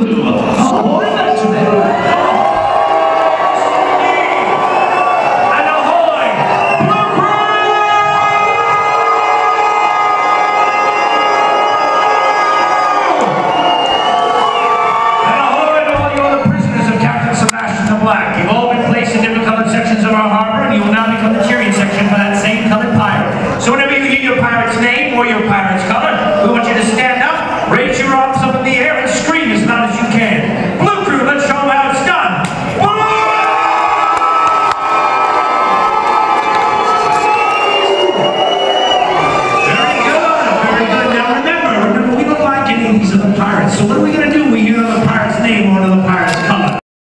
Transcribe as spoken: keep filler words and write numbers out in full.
Ahoy, Benjamin! And ahoy, Blue Crew! And ahoy to all you other prisoners of Captain Sebastian the Black. You've all been placed in different colored sections of our harbor, and you will now become the cheering section for that same colored pirate. So whenever you hear your pirate's name or your pirate's